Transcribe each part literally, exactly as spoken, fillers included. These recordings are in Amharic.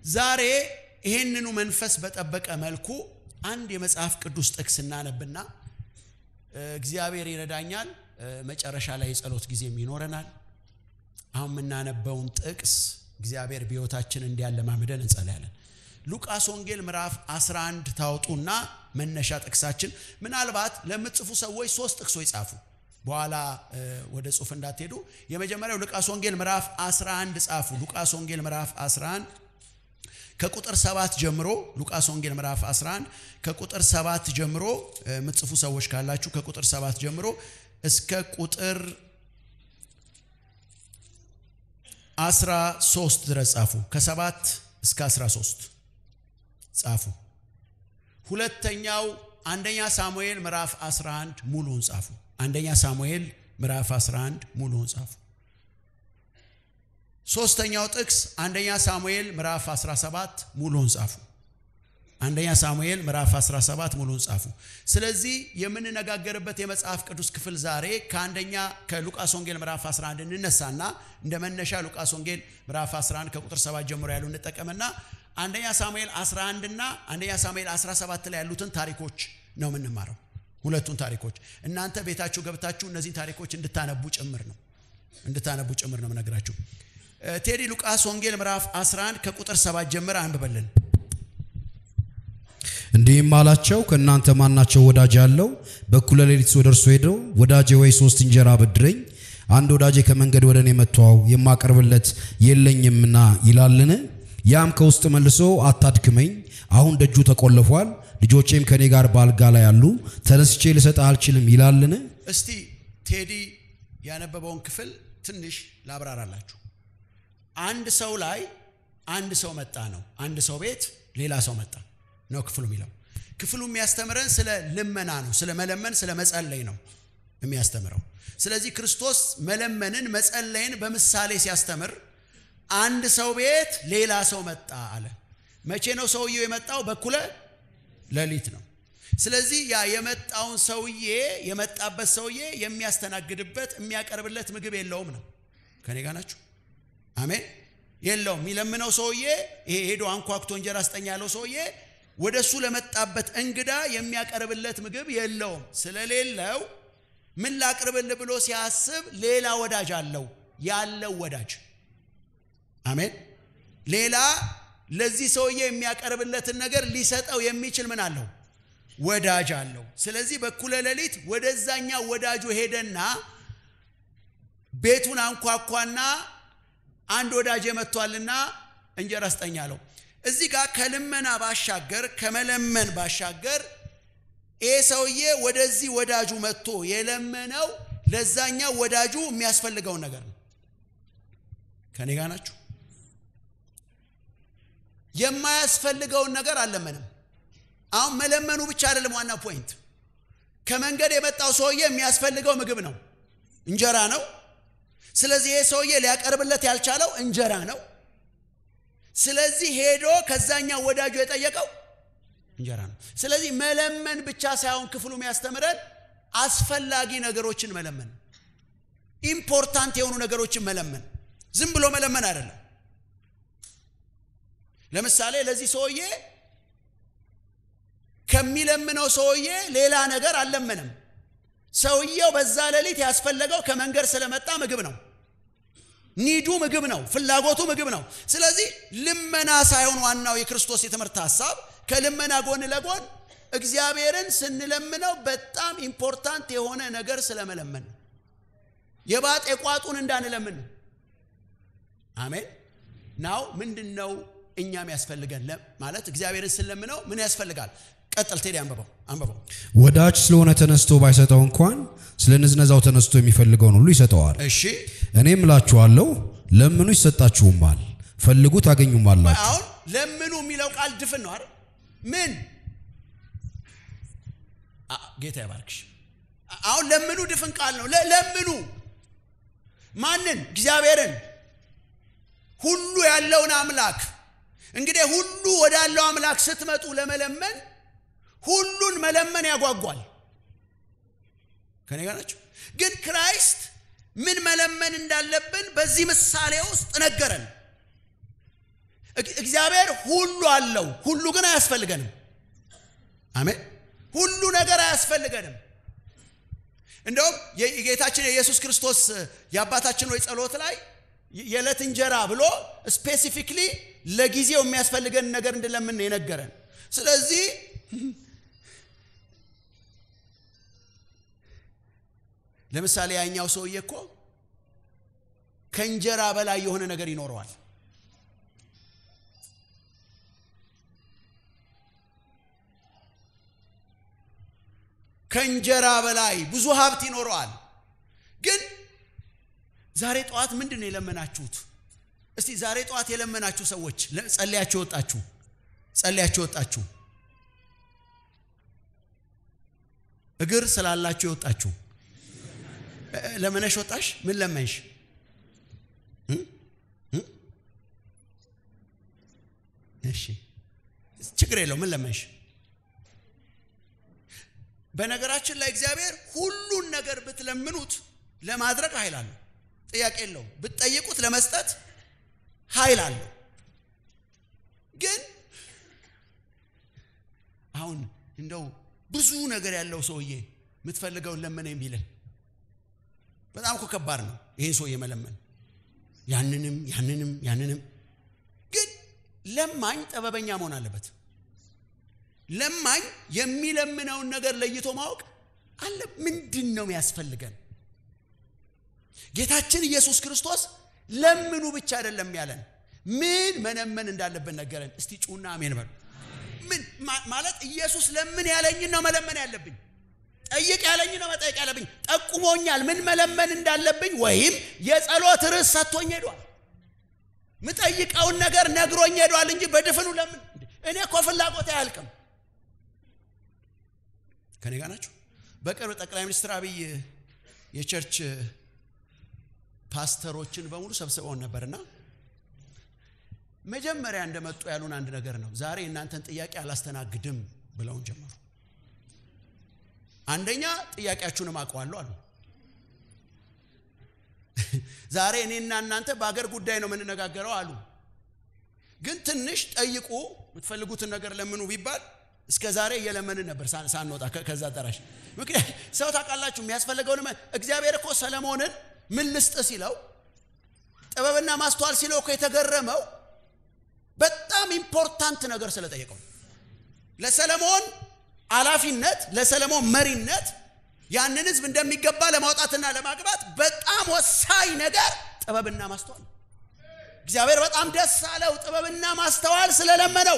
ዛሬ ይሄንኑ መንፈስ በጠበቀ መልኩ አንድ የመጽሐፍ ቅዱስ ጥቅስ እናነብና እግዚአብሔር ይረዳኛል መጨረሻ ላይ የጸሎት ጊዜም ይኖረናል አሁን ምናነበውን ጥቅስ እግዚአብሔር በሕይወታችን እንዲያለማምደን እንጸልያለን ሉቃስ ወንጌል ምዕራፍ አስራ አንድ ታውጡና መነሻ ጥቅሳችን ምናልባት ለምትጽፉ ሰዎች ሶስት ጥቅሶች ጻፉ በኋላ ወደ ጽሁፍ እንዳትሄዱ የመጀመሪያው ሉቃስ ወንጌል ምዕራፍ አስራ አንድ ጻፉ ሉቃስ ወንጌል ምዕራፍ አስራ አንድ ከቁጥር ሰባት ጀምሮ ሉቃስ ወንጌል ምዕራፍ አስራ አንድ ከቁጥር ሰባት ጀምሮ ምትጽፉ ሰዎች ካላችሁ ከቁጥር ሰባት ጀምሮ እስከ ቁጥር አስራ ሶስት ድረስ ጻፉ ከሰባት እስከ አስራ ሶስት ጻፉ ሁለተኛው አንደኛ ሳሙኤል ምዕራፍ አስራ አንድ ሙሉውን ጻፉ አንደኛ ሳሙኤል ምዕራፍ አስራ አንድ ሙሉውን ጻፉ ሶስተኛው ጥቅስ አንደኛ ሳሙኤል ምዕራፍ አስራ ሰባት ሙሉውን ጻፉ አንደኛ ሳሙኤል ምዕራፍ አስራ ሰባት ሙሉውን ጻፉ ስለዚህ የምንነጋገርበት የመጽሐፍ ቅዱስ ክፍል ዛሬ ከአንደኛ ከሉቃስ ወንጌል ምዕራፍ አስራ አንድ እንነሳና እንደመነሻ ሉቃስ ወንጌል ምዕራፍ አስራ አንድ ከቁጥር ሰባት ጀምሮ ያሉ እንጠቀምና አንደኛ ሳሙኤል አስራ አንድ እና አንደኛ ሳሙኤል አስራ ሰባት ላይ ያሉትን ታሪኮች ነው የምንማረው ሁለቱን ታሪኮች እናንተ ቤታችሁ ገብታችሁ እነዚህ ታሪኮች እንድታነቡ ጭምር ነው እንድታነቡ ጭምር ነው መነግራችሁ ቴዲ ሉቃስ ወንጌል ምዕራፍ አስራ አንድ ከቁጥር ሰባት ጀምሮ አንብበልን እንዲህም አላቸው ከእናንተ ማናቸው ወዳጅ ያለው በኩለ ሌሊት ወደርሱ ሄዶ ወዳጄ ወይ ሶስት እንጀራ በድረኝ አንድ ወዳጄ ከመንገድ ወደኔ መጥቷው የማቀርብለት የለኝምና ይላልን ያም ከውስጥ መልሶ አታድክመኝ አሁን ደጁ ተቆልፏል ልጆቼም ከኔ ጋር ባልጋ ላይ ያሉ ተነስቼ ልሰጥ አልችልም ይላልን እስቲ ቴዲ ያነበበውን ክፍል ትንሽ ላብራራላችሁ አንድ ሰው ላይ አንድ ሰው መጣ ነው አንድ ሰው ቤት ሌላ ሰው መጣ ነው ክፍሉ የሚለው ክፍሉ የሚያስተምረን ስለ ልመና ነው ስለ መለመን ስለ መጸለይ ነው የሚያስተምረው ስለዚህ ክርስቶስ መለመንን መጸለይን በምሳሌ ሲያስተምር አንድ ሰው ቤት ሌላ ሰው መጣ አለ መቼ ነው ሰውየው የመጣው በኩለ ሌሊት ነው ስለዚህ ያ የመጣውን ሰውዬ የመጣበት ሰውዬ የሚያስተናግድበት የሚያቀርብለት ምግብ የለውም ነው ከኔ ጋር ናችሁ አሜን የለውም የሚለምነው ሰውዬ ይሄ ሄዶ አንኳኩቶ እንጀራ አስጠኛ ያለው ሰውዬ ወደሱ ለመጣበት እንግዳ የሚያቀርብለት ምግብ የለውም ስለሌለው ምን ላቅርብልህ ብሎ ሲያስብ ሌላ ወዳጅ አለው ያለው ወዳጅ አሜን ሌላ ለዚህ ሰውዬ የሚያቀርብለትን ነገር ሊሰጠው የሚችል ምን አለው ወዳጅ አለው ስለዚህ በኩለ ሌሊት ወደዛኛ ወዳጁ ሄደና ቤቱን አንኳኳና አንድ ወዳጅ መጥቷልና እንጀራ አስጠኛ አለው እዚህ ጋር ከልመና ባሻገር ከመለመን ባሻገር ኤ ሰውዬ ወደዚህ ወዳጁ መጥቶ የለመነው ለዛኛው ወዳጁ የሚያስፈልገው ነገር ነው ከኔ ጋር ናችሁ የማያስፈልገው ነገር አለመንም አሁን መለመኑ ብቻ አይደለም ዋና ፖይንት ከመንገድ የመጣው ሰውዬ የሚያስፈልገው ምግብ ነው እንጀራ ነው ስለዚህ ይሄ ሰውዬ ሊያቀርብለት ያልቻለው እንጀራ ነው ስለዚህ ሄዶ ከዛኛው ወዳጁ የጠየቀው እንጀራ ነው ስለዚህ መለመን ብቻ ሳይሆን ክፍሉ የሚያስተምረን አስፈላጊ ነገሮችን መለመን ኢምፖርታንት የሆኑ ነገሮችን መለመን ዝም ብሎ መለመን አይደለም ለምሳሌ ለዚህ ሰውዬ ከሚለምነው ሰውዬ ሌላ ነገር አልለመንም ሰውየው በዛ ሌሊት ያስፈልገው ከመንገድ ስለመጣ ምግብ ነው ኒዱ ምግብ ነው ፍላጎቱ ምግብ ነው ስለዚህ ልመና ሳይሆን ዋናው የክርስቶስ የትምህርት ሐሳብ ከልመና ጎን ለጎን እግዚአብሔርን ስንለምነው በጣም ኢምፖርታንት የሆነ ነገር ስለመለመን የባጤ ቋጡን እንዳንለምን አሜን ናው ምንድነው እኛም ያስፈልገን ማለት እግዚአብሔርን ስለምነው ምን ያስፈልጋል ቀጥል ቴዲ አንበባው አንበባው ወዳጅ ስለሆነ ተነስቶ ባይሰጠው እንኳን ስለንዝነዛው ተነስቶ የሚፈልገውን ሁሉ ይሰጠዋል እሺ እኔም እላችኋለሁ ለምኑ ይሰጣችሁማል ፈልጉ ታገኙማላችሁ አሁን ለምኑ የሚለው ቃል ድፍን ነው አይደል ምን ጌታ ይባርክሽ አሁን ለምኑ ድፍን ቃል ነው ለምኑ ማንን እግዚአብሔርን ሁሉ ያለውን አምላክ እንግዲህ ሁሉ ወዳለው አምላክ ስትመጡ ለመለመን ሁሉን መለመን ያጓጓል ከኔ ጋር ናችሁ ግን ክራይስት ምን መለመን እንዳለብን በዚህ ምሳሌ ውስጥ ነገረን እግዚአብሔር ሁሉ አለው ሁሉ ግን አያስፈልገንም አሜን ሁሉ ነገር አያስፈልገንም እንደውም የጌታችን ኢየሱስ ክርስቶስ የአባታችን ሆይ ጸሎት ላይ የዕለት እንጀራ ብሎ ስፔሲፊክሊ ለጊዜው የሚያስፈልገን ነገር እንደለምን የነገረን ስለዚህ ለምሳሌ ያኛው ሰውዬ እኮ ከእንጀራ በላይ የሆነ ነገር ይኖረዋል ከእንጀራ በላይ ብዙ ሀብት ይኖረዋል ግን ዛሬ ጧት ምንድነው የለመናችሁት እስቲ ዛሬ ጧት የለመናችሁ ሰዎች ጸልያችሁ ወጣችሁ ጸልያችሁ ወጣችሁ እግር ስላላችሁ ወጣችሁ ለመነሽ ወጣሽ ምን ለመንሽ እሺ ችግር የለው ምን ለመንሽ በነገራችን ላይ እግዚአብሔር ሁሉን ነገር ብትለምኑት ለማድረግ ኃይል አለው ጥያቄ የለው ብትጠይቁት ለመስጠት ኃይል አለው ግን አሁን እንደው ብዙ ነገር ያለው ሰውዬ የምትፈልገው ለምን የሚልህ በጣም እኮ ከባድ ነው ይሄን ሰውዬ መለመን ያንንም ያንንም ያንንም ግን ለማኝ ጥበበኛ መሆን አለበት ለማኝ የሚለምነውን ነገር ለይቶ ማወቅ አለ ምንድነው የሚያስፈልገን ጌታችን ኢየሱስ ክርስቶስ ለምኑ ብቻ አይደለም ያለን ምን መነመን እንዳለብን ነገረን እስቲ ጩና አሜን በሉ ምን ማለት ኢየሱስ ለምን ያለኝ ነው መለመን ያለብኝ ጠይቅ ያለኝ ነው መጠየቅ ያለብኝ ጠቁሞኛል ምን መለመን እንዳለብኝ ወይም የጸሎት ርዕስ ሰጥቶኝ ሄዷል ምጠይቀውን ነገር ነግሮኝ ሄዷል እንጂ በድፍኑ ለምን እኔ እኮ ፍላጎት አያልቅም ከኔ ጋር ናችሁ በቅርብ ጠቅላይ ሚኒስትር አብይ የቸርች ፓስተሮችን በሙሉ ሰብስበው ነበርና መጀመሪያ እንደመጡ ያሉን አንድ ነገር ነው ዛሬ እናንተን ጥያቄ አላስተናግድም ብለውን ጀመሩ አንደኛ ጥያቄያችሁን ማቋዋለሁ አሉ ዛሬ እኔና እናንተ በአገር ጉዳይ ነው የምንነጋገረው አሉ ግን ትንሽ ጠይቁ የምትፈልጉትን ነገር ለምኑ ቢባል እስከ ዛሬ እየለመንን ነበር ሳንወጣ ከዛ አዳራሽ ምክንያት ሰው ታውቃላችሁ የሚያስፈልገው እግዚአብሔር እኮ ሰለሞንን ምን ልስጥ ሲለው ጥበብና ማስተዋል ሲለው እኮ የተገረመው በጣም ኢምፖርታንት ነገር ስለጠየቀው ለሰለሞን አላፊነት ለሰለሞን መሪነት ያንን ህዝብ እንደሚገባ ለማውጣትና ለማግባት በጣም ወሳኝ ነገር ጥበብና ማስተዋል እግዚአብሔር በጣም ደስ አለው ጥበብና ማስተዋል ስለለመነው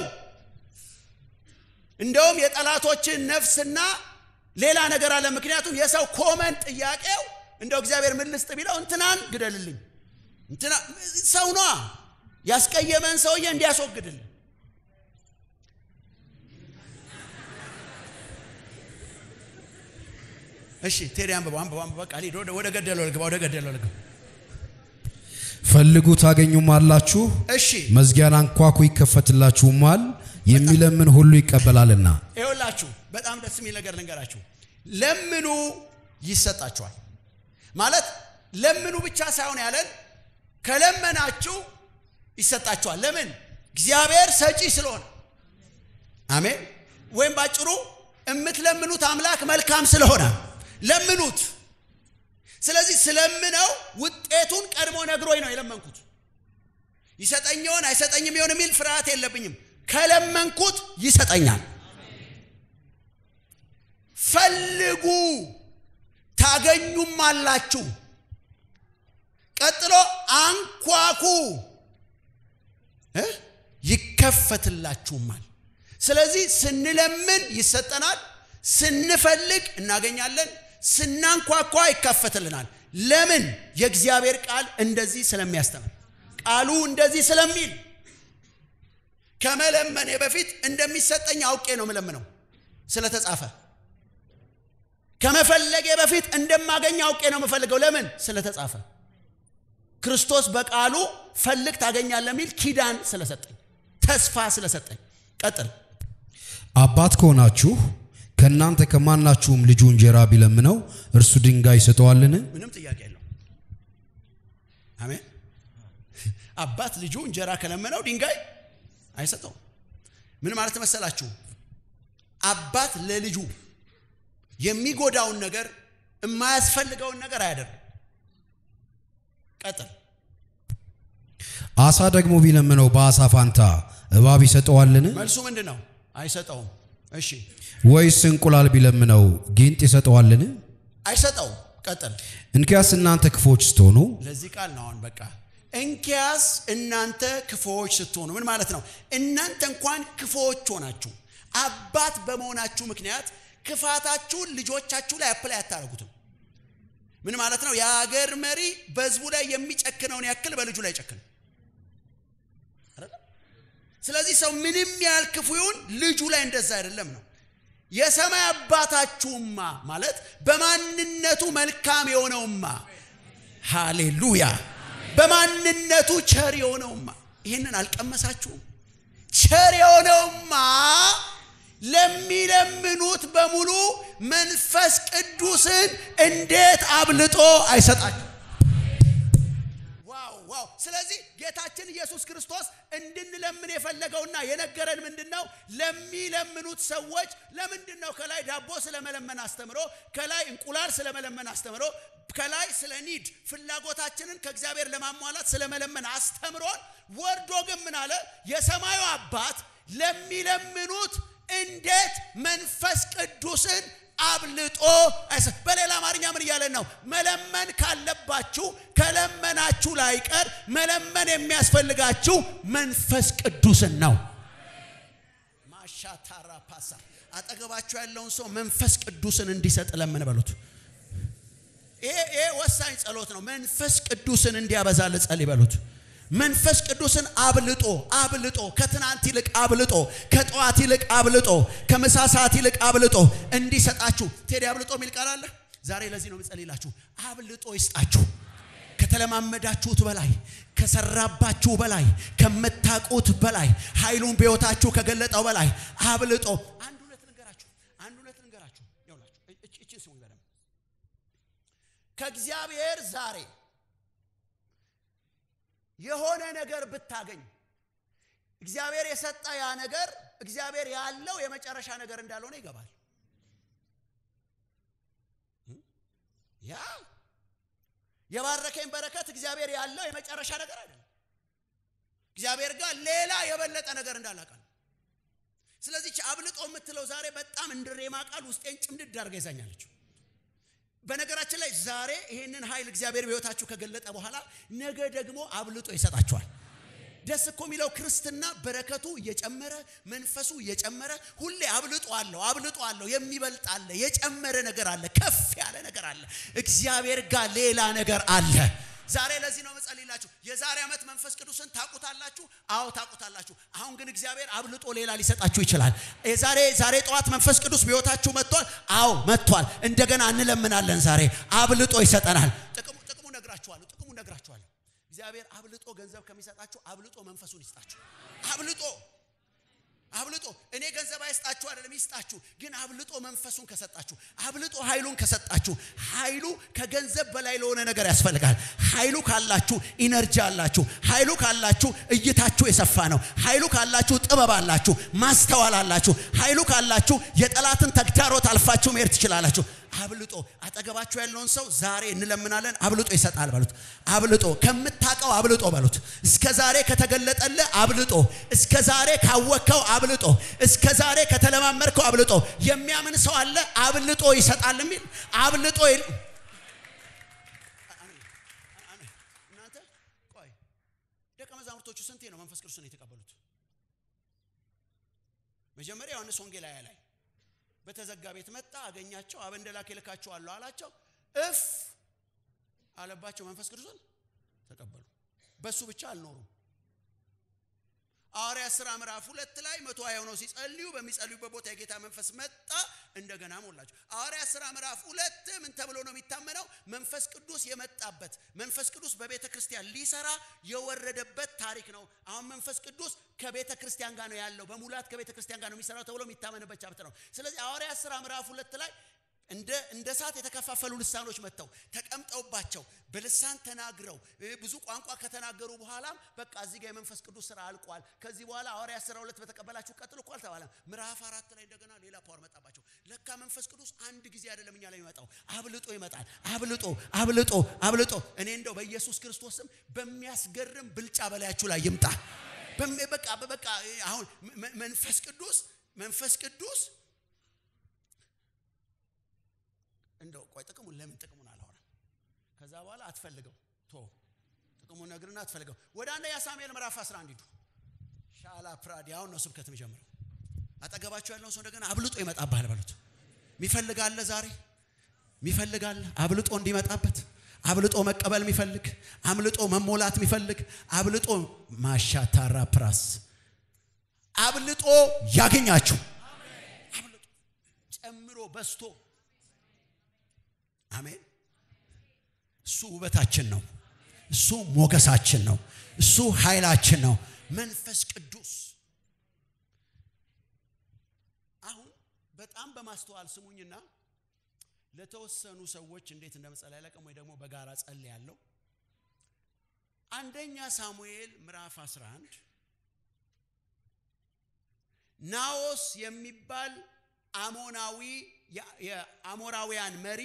እንደውም የጠላቶችን ነፍስና ሌላ ነገር አለ ምክንያቱም የሰው ኮመን ጥያቄው እንደው እግዚአብሔር ምን ልስጥ ቢለው እንትናን ግደልልኝ እንትና ሰው ነው ያስቀየመን ሰውዬ እንዲያስወግድልን እሺ ቴዲ አንበባ አንበባ አንበባ ቃሊ ወደ ወደ ገደለው ልግባ ወደ ገደለው ልግባ ፈልጉ ታገኙማላችሁ እሺ መዝጊያን አንኳኩ ይከፈትላችሁማል የሚለምን ሁሉ ይቀበላልና ይኸውላችሁ በጣም ደስ የሚል ነገር ልንገራችሁ ለምኑ ይሰጣችኋል ማለት ለምኑ ብቻ ሳይሆን ያለን ከለመናችሁ ይሰጣችኋል ለምን እግዚአብሔር ሰጪ ስለሆነ አሜን ወይም ባጭሩ እምትለምኑት አምላክ መልካም ስለሆነ ለምኑት ስለዚህ ስለምነው ውጤቱን ቀድሞ ነግሮኝ ነው የለመንኩት ይሰጠኛውን አይሰጠኝም ይሆን የሚል ፍርሃት የለብኝም ከለመንኩት ይሰጠኛል ፈልጉ ታገኙማላችሁ ቀጥሎ አንኳኩ እ ይከፈትላችሁማል ስለዚህ ስንለምን ይሰጠናል ስንፈልግ እናገኛለን ስናንኳኳ ይከፈትልናል ለምን የእግዚአብሔር ቃል እንደዚህ ስለሚያስተምር ቃሉ እንደዚህ ስለሚል ከመለመኔ በፊት እንደሚሰጠኝ አውቄ ነው መለምነው ስለተጻፈ ከመፈለጌ በፊት እንደማገኝ አውቄ ነው መፈልገው ለምን ስለተጻፈ ክርስቶስ በቃሉ ፈልግ ታገኛለህ የሚል ኪዳን ስለሰጠኝ ተስፋ ስለሰጠኝ ቀጥል አባት ከሆናችሁ ከናንተ ከማናችሁም ልጁ እንጀራ ቢለምነው እርሱ ድንጋይ ይሰጠዋልን ምንም ጥያቄ የለው አሜን አባት ልጁ እንጀራ ከለመነው ድንጋይ አይሰጠው ምን ማለት መሰላችሁ አባት ለልጁ የሚጎዳውን ነገር የማያስፈልገውን ነገር አያደርግ ቀጥል አሳ ደግሞ ቢለምነው በአሳ ፋንታ እባብ ይሰጠዋልን መልሱ ምንድነው አይሰጠውም እሺ ወይስ እንቁላል ቢለምነው ጊንጥ ይሰጠዋልን አይሰጠው ቀጥል እንኪያስ እናንተ ክፎች ስትሆኑ ለዚህ ቃል ነው አሁን በቃ እንኪያስ እናንተ ክፎች ስትሆኑ ምን ማለት ነው እናንተ እንኳን ክፎች ሆናችሁ አባት በመሆናችሁ ምክንያት ክፋታችሁን ልጆቻችሁ ላይ አፕላይ አታረጉትም ምን ማለት ነው የሀገር መሪ በህዝቡ ላይ የሚጨክነውን ያክል በልጁ ላይ ጨክነ ስለዚህ ሰው ምንም ያህል ክፉ ይሁን ልጁ ላይ እንደዛ አይደለም ነው የሰማይ አባታችሁማ ማለት በማንነቱ መልካም የሆነውማ ሃሌሉያ በማንነቱ ቸር የሆነውማ ይሄንን አልቀመሳችሁም ቸር የሆነውማ ለሚለምኑት በሙሉ መንፈስ ቅዱስን እንዴት አብልጦ አይሰጣችሁ ዋው ዋው ስለዚህ ጌታችን ኢየሱስ ክርስቶስ እንድንለምን የፈለገውና የነገረን ምንድነው ለሚለምኑት ሰዎች ለምንድነው ከላይ ዳቦ ስለመለመን አስተምሮ ከላይ እንቁላል ስለመለመን አስተምሮ ከላይ ስለ ኒድ ፍላጎታችንን ከእግዚአብሔር ለማሟላት ስለመለመን አስተምሮን ወርዶ ግን ምን አለ የሰማዩ አባት ለሚለምኑት እንዴት መንፈስ ቅዱስን አብልጦ በሌላ አማርኛ ምን ይያለን ነው መለመን ካለባችሁ ከለመናችሁ ላይ ቀር መለመን የሚያስፈልጋችሁ መንፈስ ቅዱስን ነው ማሻታራ ፓሳ አጠገባችሁ ያለውን ሰው መንፈስ ቅዱስን እንዲሰጥ ለምን በሉት ይሄ ይሄ ወሳኝ ጸሎት ነው መንፈስ ቅዱስን እንዲያበዛል ጸልይ በሉት መንፈስ ቅዱስን አብልጦ አብልጦ ከትናንት ይልቅ አብልጦ ከጧት ይልቅ አብልጦ ከመሳሳት ይልቅ አብልጦ እንዲሰጣችሁ ቴዲ አብልጦ ሚል ቃል አለ ዛሬ ለዚህ ነው መጸልይላችሁ አብልጦ ይስጣችሁ ከተለማመዳችሁት በላይ ከሰራባችሁ በላይ ከመታቁት በላይ ኃይሉን በሕይወታችሁ ከገለጠው በላይ አብልጦ አንድ ሁለት ነገራችሁ አንድ ሁለት ነገራችሁ ይውላችሁ እቺ እቺ ስሙ ይበለም ከእግዚአብሔር ዛሬ የሆነ ነገር ብታገኝ እግዚአብሔር የሰጣ ያ ነገር እግዚአብሔር ያለው የመጨረሻ ነገር እንዳልሆነ ይገባል ያ የባረከኝ በረከት እግዚአብሔር ያለው የመጨረሻ ነገር አይደለም እግዚአብሔር ጋር ሌላ የበለጠ ነገር እንዳላቀን ስለዚህ አብልጦ የምትለው ዛሬ በጣም እንድሬማ ቃል ውስጤን ጭምድድ አድርጋ ይዛኛለች በነገራችን ላይ ዛሬ ይሄንን ኃይል እግዚአብሔር በሕይወታችሁ ከገለጠ በኋላ ነገ ደግሞ አብልጦ ይሰጣችኋል ደስ እኮ የሚለው ክርስትና በረከቱ እየጨመረ መንፈሱ እየጨመረ ሁሌ አብልጦ አለው አብልጦ አለው የሚበልጥ አለ የጨመረ ነገር አለ ከፍ ያለ ነገር አለ እግዚአብሔር ጋር ሌላ ነገር አለ ዛሬ ለዚህ ነው መጸልይላችሁ የዛሬ አመት መንፈስ ቅዱስን ታቁታላችሁ አው ታቁታላችሁ አሁን ግን እግዚአብሔር አብልጦ ሌላ ሊሰጣችሁ ይችላል የዛሬ ዛሬ ጧት መንፈስ ቅዱስ በሕይወታችሁ መጥቷል አው መጥቷል እንደገና እንለምናለን ዛሬ አብልጦ ይሰጠናል ጥቅሙ ጥቅሙ ነግራችኋለሁ ጥቅሙ ነግራችኋለሁ እግዚአብሔር አብልጦ ገንዘብ ከሚሰጣችሁ አብልጦ መንፈሱን ይስጣችሁ አብልጦ አብልጦ እኔ ገንዘብ አይስጣችሁ አይደለም ይስጣችሁ ግን አብልጦ መንፈሱን ከሰጣችሁ አብልጦ ኃይሉን ከሰጣችሁ ኃይሉ ከገንዘብ በላይ ለሆነ ነገር ያስፈልጋል ኃይሉ ካላችሁ ኢነርጂ አላችሁ ኃይሉ ካላችሁ እይታችሁ የሰፋ ነው ኃይሉ ካላችሁ ጥበብ አላችሁ ማስተዋል አላችሁ ኃይሉ ካላችሁ የጠላትን ተግዳሮት አልፋችሁ መሄድ ትችላላችሁ አብልጦ አጠገባችሁ ያለውን ሰው ዛሬ እንለምናለን አብልጦ ይሰጣል በሉት አብልጦ ከምታቀው አብልጦ በሉት እስከ ዛሬ ከተገለጠለ አብልጦ እስከ ዛሬ ካወከው አብልጦ እስከ ዛሬ ከተለማመርከው አብልጦ የሚያምን ሰው አለ አብልጦ ይሰጣል የሚል አብልጦ እናንተ ቆይ ደቀ መዛሙርቶቹ ስንቴ ነው መንፈስ ቅዱስን የተቀበሉት መጀመሪያ ዮሐንስ ወንጌል ላይ በተዘጋ ቤት መጣ አገኛቸው አበንደላክ ይልካቸው አለው አላቸው እፍ አለባቸው መንፈስ ቅዱስን ተቀበሉ በሱ ብቻ አልኖሩም ሐዋርያት ሥራ ምዕራፍ ሁለት ላይ መቶ ሃያ ሆነው ሲጸልዩ በሚጸልዩበት ቦታ የጌታ መንፈስ መጣ እንደገና ሞላቸው ሐዋርያት ሥራ ምዕራፍ ሁለት ምን ተብሎ ነው የሚታመነው መንፈስ ቅዱስ የመጣበት መንፈስ ቅዱስ በቤተ ክርስቲያን ሊሰራ የወረደበት ታሪክ ነው አሁን መንፈስ ቅዱስ ከቤተ ክርስቲያን ጋር ነው ያለው በሙላት ከቤተ ክርስቲያን ጋር ነው የሚሰራው ተብሎ የሚታመንበት ቻፕተር ነው ስለዚህ ሐዋርያት ሥራ ምዕራፍ ሁለት ላይ እንደ እንደ ሳት የተከፋፈሉ ልሳኖች መተው ተቀምጠውባቸው በልሳን ተናግረው ብዙ ቋንቋ ከተናገሩ በኋላ በቃ እዚህ ጋር የመንፈስ ቅዱስ ስራ አልቋል ከዚህ በኋላ ሐዋርያት አስራ ሁለት በተቀበላችሁ ቀጥሉ እኮ አልተባለም ምዕራፍ አራት ላይ እንደገና ሌላ ፓወር መጣባቸው ለካ መንፈስ ቅዱስ አንድ ጊዜ አይደለም እኛ ላይ ይመጣው አብልጦ ይመጣል አብልጦ አብልጦ አብልጦ እኔ እንደው በኢየሱስ ክርስቶስም በሚያስገርም ብልጫ በላያችሁ ላይ ይምጣ በቃ በቃ አሁን መንፈስ ቅዱስ መንፈስ ቅዱስ እንደው ቆይ ጥቅሙን ለምን ጥቅሙን አላወራም ከዛ በኋላ አትፈልገው ቶ ጥቅሙን ነግርና አትፈልገው ወደ አንደኛ ሳሙኤል ምዕራፍ አስራ አንድ ሂዱ ሻላ ፕራዲ አሁን ነው ስብከት የሚጀምረው አጠገባችሁ ያለው ሰው እንደገና አብልጦ ይመጣባል በሉት ሚፈልጋለ ዛሬ ሚፈልጋለ አብልጦ እንዲመጣበት አብልጦ መቀበል የሚፈልግ አብልጦ መሞላት የሚፈልግ አብልጦ ማሻታራ ፕራስ አብልጦ ያገኛችሁ አብልጦ ጨምሮ በስቶ አሜን እሱ ውበታችን ነው እሱ ሞገሳችን ነው እሱ ኃይላችን ነው መንፈስ ቅዱስ አሁን በጣም በማስተዋል ስሙኝና ለተወሰኑ ሰዎች እንዴት እንደምጸልይ አላቀም ወይ ደግሞ በጋራ ጸልያለሁ አንደኛ ሳሙኤል ምዕራፍ አስራ አንድ ናኦስ የሚባል አሞናዊ የአሞራውያን መሪ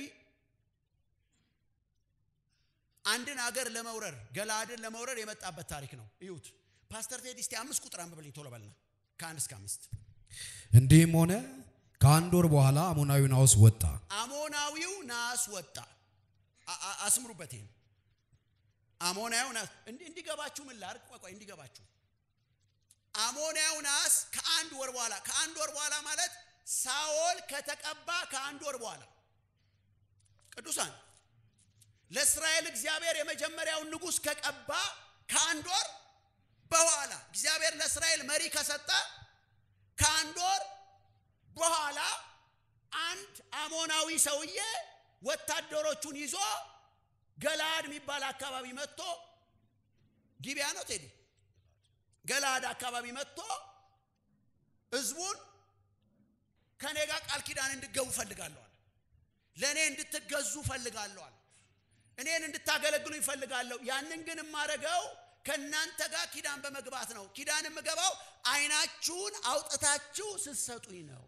አንድን ሀገር ለመውረር ገላአድን ለመውረር የመጣበት ታሪክ ነው እዩት ፓስተር ቴዲ እስቲ አምስት ቁጥር አንብብልኝ ቶሎ በልና ከአንድ እስከ አምስት እንዲህም ሆነ ከአንድ ወር በኋላ አሞናዊው ናኦስ ወጣ አሞናዊው ናኦስ ወጣ አስምሩበት ይሄን አሞናዊው ናኦስ እንዲገባችሁ ምን ላርቅ ቆይ ቆይ እንዲገባችሁ አሞናዊው ናኦስ ከአንድ ወር በኋላ ከአንድ ወር በኋላ ማለት ሳኦል ከተቀባ ከአንድ ወር በኋላ ቅዱሳን ለእስራኤል እግዚአብሔር የመጀመሪያውን ንጉስ ከቀባ ከአንድ ወር በኋላ እግዚአብሔር ለእስራኤል መሪ ከሰጠ ከአንድ ወር በኋላ አንድ አሞናዊ ሰውዬ ወታደሮቹን ይዞ ገላአድ የሚባል አካባቢ መጥቶ ጊቢያ ነው ቴዲ ገላአድ አካባቢ መጥቶ ህዝቡን ከኔ ጋር ቃል ኪዳን እንድትገቡ ፈልጋለሁ ለኔ እንድትገዙ ፈልጋለሁ እኔን እንድታገለግሉ ይፈልጋለሁ ያንን ግን ማረጋው ከናንተ ጋር ኪዳን በመግባት ነው ኪዳን የምገባው አይናችሁን አውጥታችሁ ስትሰጡኝ ነው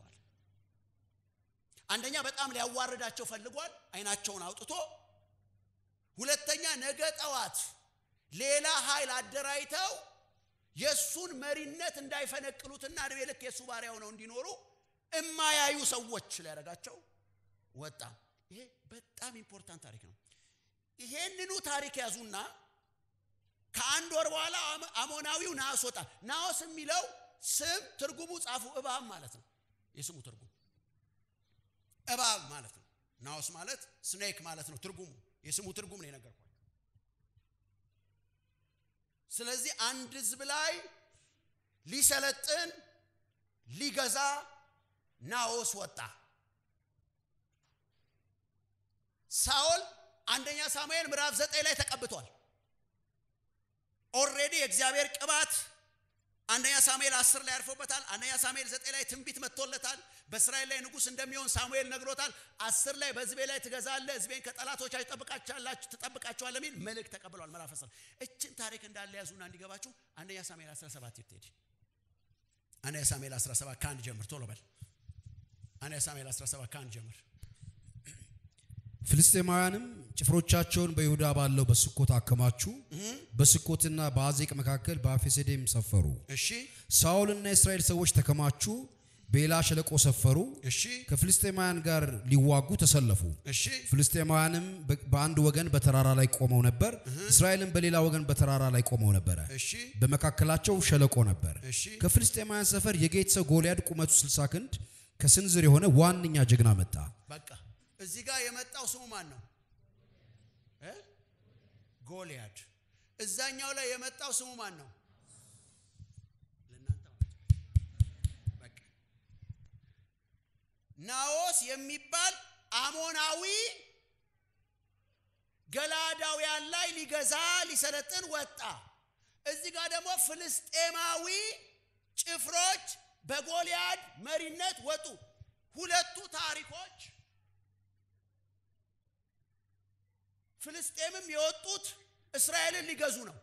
አንደኛ በጣም ሊያዋርዳቸው ፈልጓል አይናቸውን አውጥቶ ሁለተኛ ነገ ጠዋት ሌላ ኃይል አደራይተው የሱን መሪነት እንዳይፈነቅሉትና እድሜ ልክ የሱ ባሪያው ነው እንዲኖሩ እማያዩ ሰዎች ሊያረጋቸው ወጣ ይሄ በጣም ኢምፖርታንት ታሪክ ነው ይሄንኑ ታሪክ ያዙና ከአንድ ወር በኋላ አሞናዊው ናኦስ ወጣ ናኦስ የሚለው ስም ትርጉሙ ጻፉ እባብ ማለት ነው የስሙ ትርጉም እባብ ማለት ነው ናኦስ ማለት ስኔክ ማለት ነው ትርጉሙ የስሙ ትርጉም ነው የነገርኳችሁ ስለዚህ አንድ ህዝብ ላይ ሊሰለጥን ሊገዛ ናኦስ ወጣ ሳኦል አንደኛ ሳሙኤል ምዕራፍ ዘጠኝ ላይ ተቀብቷል ኦሬዲ የእግዚአብሔር ቅባት አንደኛ ሳሙኤል አስር ላይ አርፎበታል አንደኛ ሳሙኤል ዘጠኝ ላይ ትንቢት መጥቶለታል በእስራኤል ላይ ንጉስ እንደሚሆን ሳሙኤል ነግሮታል አስር ላይ በህዝቤ ላይ ትገዛለህ ህዝቤን ከጠላቶቻቸው ተጠብቃቻላችሁ ተጠብቃቸዋል የሚል መልእክት ተቀብሏል ምዕራፍ አስር እቺን ታሪክ እንዳለ ያዙና እንዲገባችሁ አንደኛ ሳሙኤል አስራ ሰባት ይተዲ አንደኛ ሳሙኤል አስራ ሰባት ካን ጀምር ቶሎ በል አንደኛ ሳሙኤል አስራ ሰባት ካን ጀምር ፍልስጤማውያንም ጭፍሮቻቸውን በይሁዳ ባለው በስኮት አከማቹ በስኮትና በአዜቅ መካከል በአፌሴዴም ሰፈሩ እሺ ሳኦልና እስራኤል ሰዎች ተከማቹ በኤላ ሸለቆ ሰፈሩ እሺ ከፍልስጤማውያን ጋር ሊዋጉ ተሰለፉ እሺ ፍልስጤማውያንም በአንድ ወገን በተራራ ላይ ቆመው ነበር እስራኤልም በሌላ ወገን በተራራ ላይ ቆመው ነበር እሺ በመካከላቸው ሸለቆ ነበር እሺ ከፍልስጤማውያን ሰፈር የጌት ሰው ጎልያድ ቁመቱ ስልሳ ክንድ ከስንዝር የሆነ ዋንኛ ጀግና መጣ በቃ እዚህ ጋር የመጣው ስሙ ማን ነው እ ጎልያድ እዛኛው ላይ የመጣው ስሙ ማን ነው ለናንተ በቃ ናኦስ የሚባል አሞናዊ ገላዳውያን ላይ ሊገዛ ሊሰለጥን ወጣ እዚህ ጋር ደግሞ ፍልስጤማዊ ጭፍሮች በጎልያድ መሪነት ወጡ ሁለቱ ታሪኮች ፍልስጤምም የወጡት እስራኤልን ሊገዙ ነው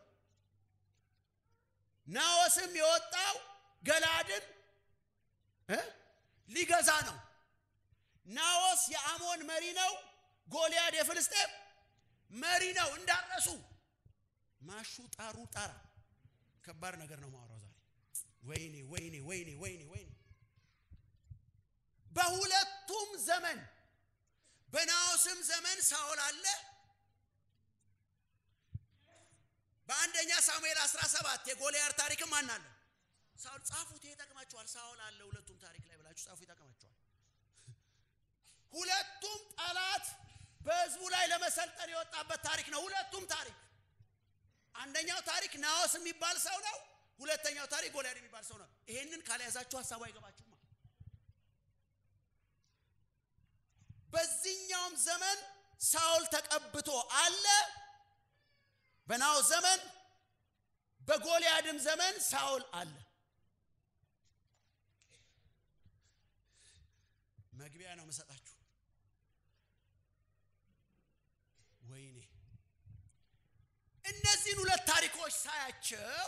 ናዖስም የወጣው ገላድን እ ሊገዛ ነው ናዖስ የአሞን መሪ ነው ጎልያድ የፍልስጤም መሪ ነው እንዳረሱ ማሹ ጣሩ ጣራ ከባድ ነገር ነው ማውራው ዛሬ ወይኔ ወይኔ ወይኔ ወይኔ ወይኔ በሁለቱም ዘመን በናዖስም ዘመን ሳኦል አለ በአንደኛ ሳሙኤል አስራ ሰባት የጎልያድ ታሪክም ማን አለ ሳኦል ጻፉት ይተቀማቸዋል ሳኦል አለ ሁለቱም ታሪክ ላይ ብላችሁ ጻፉ ይተቀማቸዋል ሁለቱም ጠላት በህዝቡ ላይ ለመሰልጠን የወጣበት ታሪክ ነው ሁለቱም ታሪክ አንደኛው ታሪክ ናዖስ የሚባል ሰው ነው ሁለተኛው ታሪክ ጎልያድ የሚባል ሰው ነው ይሄንን ካልያዛችሁ ሐሳቡ አይገባችሁም በዚህኛውም ዘመን ሳኦል ተቀብቶ አለ በናዖስ ዘመን በጎልያድም ዘመን ሳኦል አለ መግቢያ ነው መሰጣችሁ ወይኔ እነዚህን ሁለት ታሪኮች ሳያቸው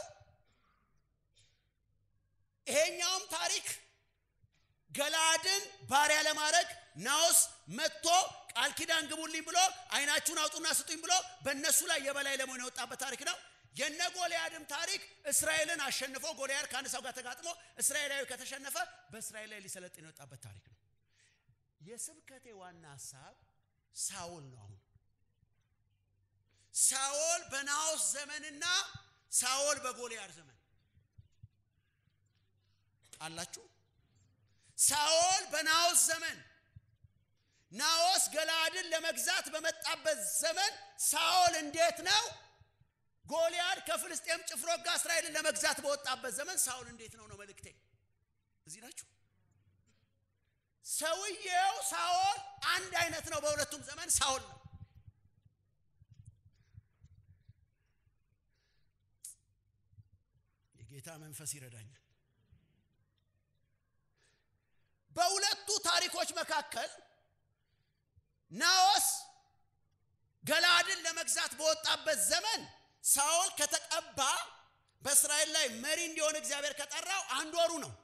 ይሄኛውም ታሪክ ገላድን ባሪያ ለማድረግ ናዖስ መጥቶ ቃል ኪዳን ግቡልኝ ብሎ አይናችሁን አውጡና ስጡኝ ብሎ በእነሱ ላይ የበላይ ለመሆን የወጣበት ታሪክ ነው የነ ጎልያድም ታሪክ እስራኤልን አሸንፎ ጎልያድ ከአንድ ሰው ጋር ተጋጥሞ እስራኤላዊ ከተሸነፈ በእስራኤል ላይ ሊሰለጥን የወጣበት ታሪክ ነው የስብከቴ ዋና ሐሳብ ሳኦል ነው አሁን ሳኦል በናዖስ ዘመንና ሳኦል በጎልያድ ዘመን አላችሁ ሳኦል በናዖስ ዘመን ናዖስ ገላድን ለመግዛት በመጣበት ዘመን ሳኦል እንዴት ነው ጎልያድ ከፍልስጤም ጭፍሮች ጋር እስራኤልን ለመግዛት በወጣበት ዘመን ሳኦል እንዴት ነው ነው መልእክቴ እዚህ ናችሁ ሰውየው ሳኦል አንድ አይነት ነው በሁለቱም ዘመን ሳኦል ነው የጌታ መንፈስ ይረዳኛል በሁለቱ ታሪኮች መካከል ናዖስ ገላድን ለመግዛት በወጣበት ዘመን ሳኦል ከተቀባ በእስራኤል ላይ መሪ እንዲሆን እግዚአብሔር ከጠራው አንድ ወሩ ነው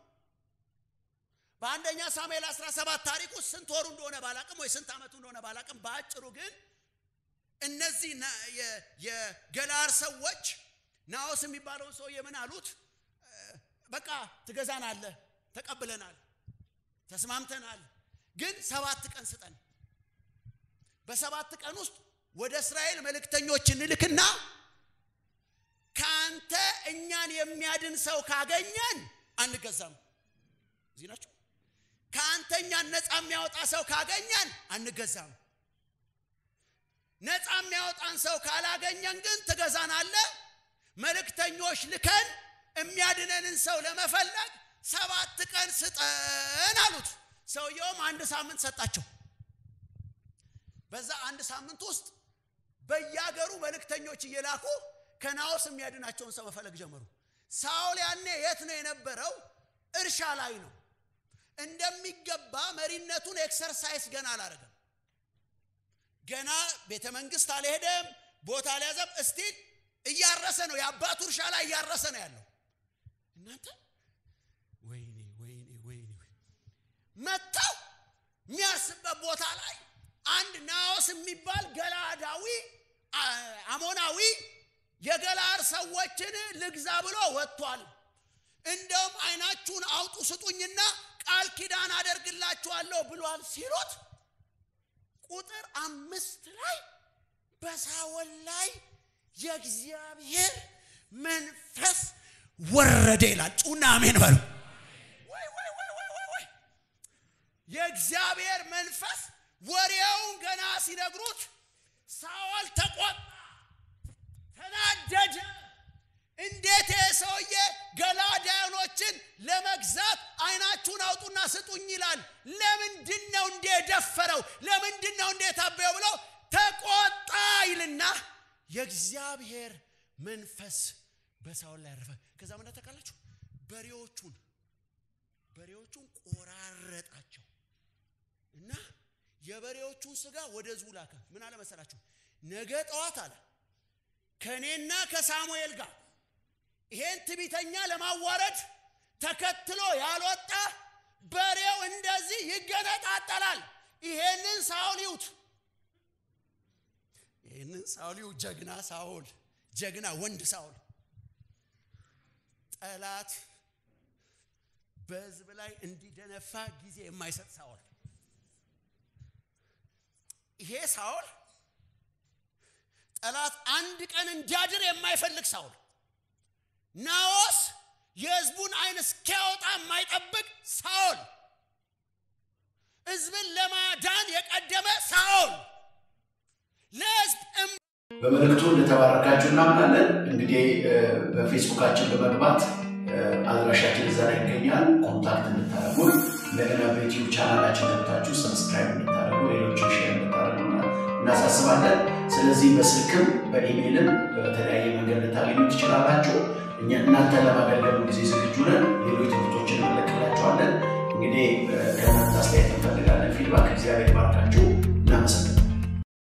በአንደኛ ሳሙኤል አስራ ሰባት ታሪክ ውስጥ ስንት ወሩ እንደሆነ ባላቅም ወይ ስንት አመቱ እንደሆነ ባላቅም ባጭሩ ግን እነዚህ የገላር ሰዎች ናዖስ የሚባለውን ሰው የምን አሉት በቃ ትገዛናለህ ተቀበለናል ተስማምተናል ግን ሰባት ቀን ስጠን በሰባት ቀን ውስጥ ወደ እስራኤል መልእክተኞችን ልክና ካንተ እኛን የሚያድን ሰው ካገኘን አንገዛም እዚህ ናችሁ ካንተ እኛን ነፃ የሚያወጣ ሰው ካገኘን አንገዛም ነፃ የሚያወጣን ሰው ካላገኘን ግን ትገዛናለህ መልእክተኞች ልከን የሚያድነንን ሰው ለመፈለግ ሰባት ቀን ስጠን አሉት ሰውየውም አንድ ሳምንት ሰጣቸው በዛ አንድ ሳምንት ውስጥ በያገሩ መልእክተኞች እየላኩ ከናዖስ የሚያድናቸውን ሰው መፈለግ ጀመሩ ሳኦል ያኔ የት ነው የነበረው እርሻ ላይ ነው እንደሚገባ መሪነቱን ኤክሰርሳይዝ ገና አላረገም ገና ቤተ መንግስት አልሄደም ቦታ አልያዘም እስቲል እያረሰ ነው ያባቱ እርሻ ላይ እያረሰ ነው ያለው እናንተ ወይኔ ወይኔ ወይኔ መጣው የሚያስበት ቦታ ላይ አንድ ናዖስ የሚባል ገላዳዊ አሞናዊ የገላር ሰዎችን ልግዛ ብሎ ወጥቷል እንደውም አይናችሁን አውጡ ስጡኝና ቃል ኪዳን አደርግላችኋለሁ ብሏል ሲሉት ቁጥር አምስት ላይ በሳኦል ላይ የእግዚአብሔር መንፈስ ወረደ ይላል ጩና አሜን በሉ ወይ ወይ ወይ ወይ ወይ የእግዚአብሔር መንፈስ ወሬውን ገና ሲነግሩት ሳኦል ተቆጣ ተናደደ እንዴት የሰውዬ ገላዳያኖችን ለመግዛት አይናችሁን አውጡና ስጡኝ ይላል ለምንድን ነው እንደ ደፈረው ለምንድን ነው እንደ ታበየው ብሎ ተቆጣ ይልና የእግዚአብሔር መንፈስ በሳኦል ላይ አረፈ ከዛ ምን ተካላችሁ በሬዎቹን በሬዎቹን ቆራረጣቸው እና የበሬዎቹን ስጋ ወደ ህዝቡ ላከ ምን አለ መሰላችሁ ነገ ጠዋት አለ ከኔና ከሳሙኤል ጋር ይሄን ትቢተኛ ለማዋረድ ተከትሎ ያልወጣ በሬው እንደዚህ ይገነጣጣላል ይሄንን ሳኦል ይውት ይሄንን ሳኦል ይውት ጀግና ሳኦል ጀግና ወንድ ሳኦል ጠላት በሕዝብ ላይ እንዲደነፋ ጊዜ የማይሰጥ ሳኦል ይሄ ሳኦል ጠላት አንድ ቀን እንዲያድር የማይፈልግ ሳኦል ናኦስ የሕዝቡን አይን እስኪያወጣ የማይጠብቅ ሳኦል ሕዝብን ለማዳን የቀደመ ሳኦል ለሕዝብ በመልእክቱ እንደተባረካችሁ እናምናለን። እንግዲህ በፌስቡካችን በመግባት አድራሻችን እዛ ላይ ይገኛል። ኮንታክት እንድታደርጉን እንደገና በዩቲዩብ ቻናላችን ገብታችሁ ሰብስክራይብ እንድታደርጉ ሌሎች ሼር እንድታደርጉ እናሳስባለን። ስለዚህ በስልክም በኢሜይልም በተለያየ መንገድ ልታገኙ ትችላላችሁ። እኛ እናንተ ለማገልገል ጊዜ ዝግጁ ነን። ሌሎች ትምህርቶችን እንለቅላችኋለን። እንግዲህ ከእናንተ አስተያየት እንፈልጋለን። ፊድባክ እግዚአብሔር